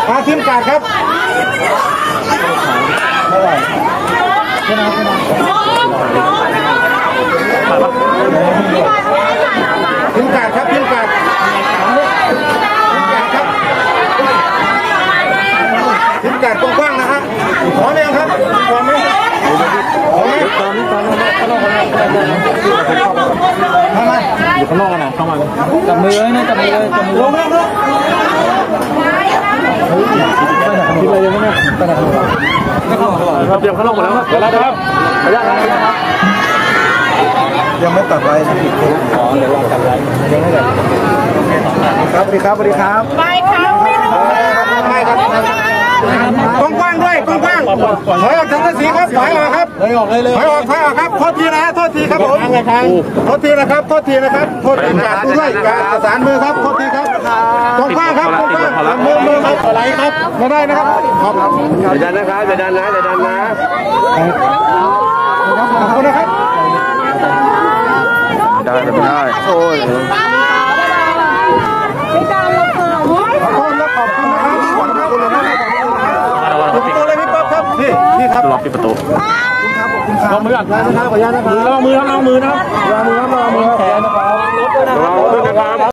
ทีมการครับทีมการครับทีมการครับทีมการกว้างๆนะครับพร้อมยังครับพร้อมไหมพร้อมไหมตอนนี้ทำไมอยู่ข้างนอกกันนะเข้ามาจับมือเลยนะจับมือเลยจับมือลงคิดอะไรยังไงไปไหนครับเตรียมข้างนอกหมดแล้วครับเดี๋ยวแล้วนะครับขออนุญาตครับยังไม่ตัดไว้อ๋อเดี๋ยวรอตัดไว้ยังไม่ตัดครับสวัสดีครับสวัสดีครับไปครับไม่ครับกว้างด้วยกว้างถอยออกจากสีครับถอยออกครับถอยออกเลยถอยออกครับโทษทีนะโทษทีครับผมโทษทีนะครับโทษทีนะครับโทษการดูด้วยการประสานมือครับโทษทีครับกว้างครับกว้างมือครับอะไรครับไม่ได้นะครับครับอย่าดันนะครับอย่าดันนะอย่าดันนะขอบคุณนะครับได้ไม่ได้โอ้ยไม่ได้แล้วค่ะขอบคุณนะขอบคุณนะครับขอบคุณนะครับปิดประตูเลยพี่ป๊อปครับนี่ครับล็อกปิดประตูขอบคุณครับขอบคุณครับลองมือก่อนนะครับขออนุญาตนะครับลองมือครับลองมือนะครับลองมือครับลองมือแขนนะครับลองมือนะครับ